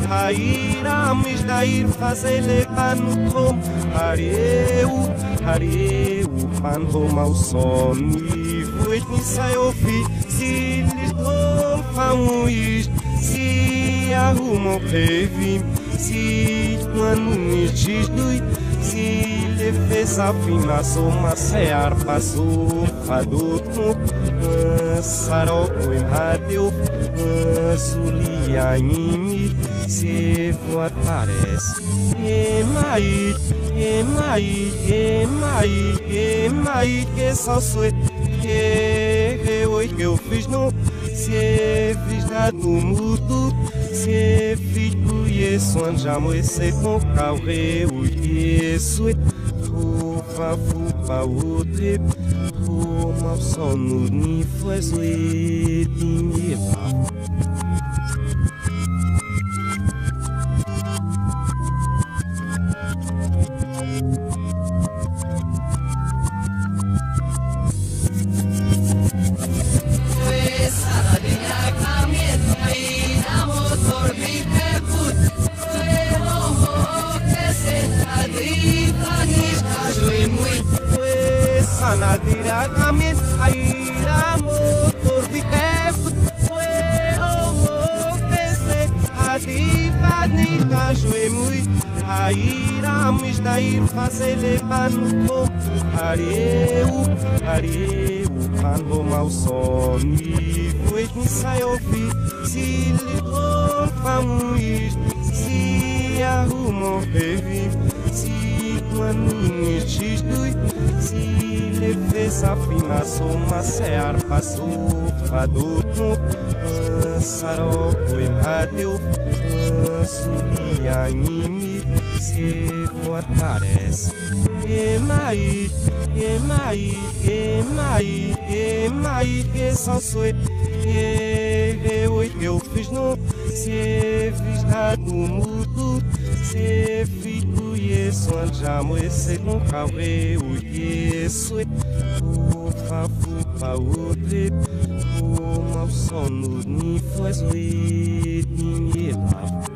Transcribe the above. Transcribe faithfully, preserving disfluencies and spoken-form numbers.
Haira misdair fazele panutom Hareu, hareu panrom ao som E voit ni saiofi Si lis dom famuis Si arrumo previm Si quando nis gisdui Si le fez afina Soma se arpa Sofadotmo Saroco em radeu Zulia em mim Se voar parece Emai, emai, emai, emai Que só sou Que eu que eu fiz no Se fiz nada no mundo Se fico e son jamais se com caure o que sou Fufa fufa o trip Fuma o sono ni faz o dinheiro Sanadira kami aira motor bikef Fue homo pese Adiva ni kajue mui Aira misdair fazele panuto Arieu, arieu Pango mau soni Voit ni saiofi Si lidron famuis Si arrumo revi Si quando ni gisdui Si le fez afina Soma se arpa Sofadotmo Saroco em radeu Zulia em mim Se voar parece Emai, emai, emai, emai Que só sou Que eu que eu fiz no Se fiz nada no mundo Se fico e son jamais Se com caure o que sou Fufa fufa o trip Fuma o sono ni faz o dinheiro